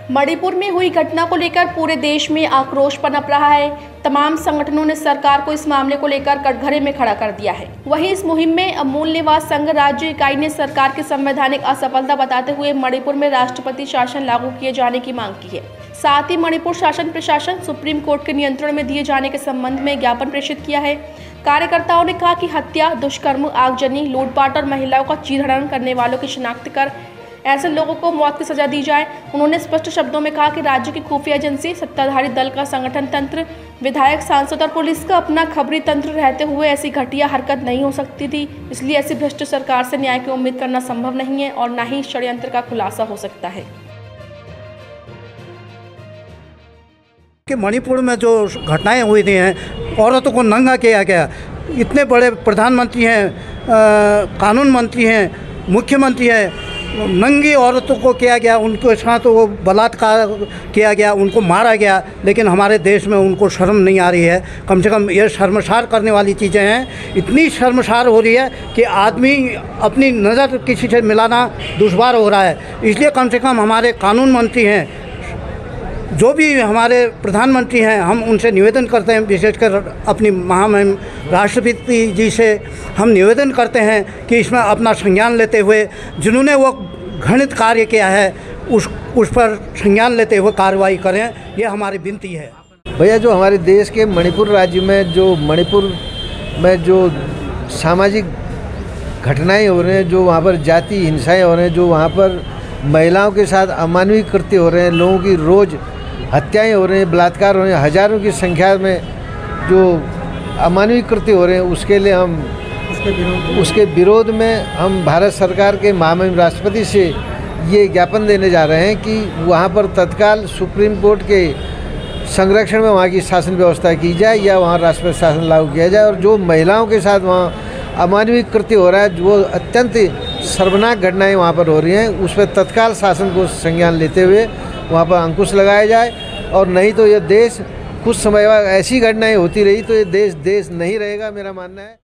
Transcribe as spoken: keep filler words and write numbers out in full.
मणिपुर में हुई घटना को लेकर पूरे देश में आक्रोश पनप रहा है। तमाम संगठनों ने सरकार को इस मामले को लेकर कटघरे में खड़ा कर दिया है। वहीं इस मुहिम में मूल निवास संघ राज्य इकाई ने सरकार की संवैधानिक असफलता बताते हुए मणिपुर में राष्ट्रपति शासन लागू किए जाने की मांग की है। साथ ही मणिपुर शासन प्रशासन सुप्रीम कोर्ट के नियंत्रण में दिए जाने के संबंध में ज्ञापन प्रेषित किया है। कार्यकर्ताओं ने कहा कि हत्या, दुष्कर्म, आगजनी, लूटपाट और महिलाओं का चीरहरण करने वालों की शिनाख्त कर ऐसे लोगों को मौत की सजा दी जाए। उन्होंने स्पष्ट शब्दों में कहा कि राज्य की खुफिया एजेंसी, सत्ताधारी दल का संगठन तंत्र, विधायक, सांसद और पुलिस का अपना खबरी तंत्र रहते हुए ऐसी घटिया हरकत नहीं हो सकती थी। इसलिए ऐसी भ्रष्ट सरकार से न्याय की उम्मीद करना संभव नहीं है और न ही षड्यंत्र का खुलासा हो सकता है। कि मणिपुर में जो घटनाएं हुई थी हैं, औरतों को नंगा किया गया, इतने बड़े प्रधानमंत्री हैं, कानून मंत्री हैं, मुख्यमंत्री हैं, नंगी औरतों को किया गया, उनके साथ वो बलात्कार किया गया, उनको मारा गया, लेकिन हमारे देश में उनको शर्म नहीं आ रही है। कम से कम ये शर्मसार करने वाली चीज़ें हैं। इतनी शर्मसार हो रही है कि आदमी अपनी नज़र किसी से मिलाना दुश्वार हो रहा है। इसलिए कम से कम हमारे कानून मंत्री हैं, जो भी हमारे प्रधानमंत्री हैं, हम उनसे निवेदन करते हैं, विशेषकर अपनी महामहिम राष्ट्रपति जी से हम निवेदन करते हैं कि इसमें अपना संज्ञान लेते हुए जिन्होंने वो घृणित कार्य किया है उस उस पर संज्ञान लेते हुए कार्रवाई करें, ये हमारी विनती है। भैया, जो हमारे देश के मणिपुर राज्य में जो मणिपुर में जो सामाजिक घटनाएं हो रहे हैं, जो वहाँ पर जाति हिंसाएँ हो रहे हैं, जो वहाँ पर महिलाओं के साथ अमानवीय कृत्य हो रहे हैं, लोगों की रोज़ हत्याएं हो रही हैं, बलात्कार हो रहे हैं, हज़ारों की संख्या में जो अमानवीय कृत्य हो रहे हैं, उसके लिए हम उसके विरोध उसके विरोध में हम भारत सरकार के महामहिम राष्ट्रपति से ये ज्ञापन देने जा रहे हैं कि वहाँ पर तत्काल सुप्रीम कोर्ट के संरक्षण में वहाँ की शासन व्यवस्था की जाए या वहाँ राष्ट्रपति शासन लागू किया जाए। और जो महिलाओं के साथ वहाँ अमानवीय कृत्य हो रहा है, जो अत्यंत शर्मनाक घटनाएं वहाँ पर हो रही हैं, उस पर तत्काल शासन को संज्ञान लेते हुए वहाँ पर अंकुश लगाया जाए। और नहीं तो यह देश कुछ समय बाद ऐसी घटनाएं होती रही तो ये देश देश नहीं रहेगा, मेरा मानना है।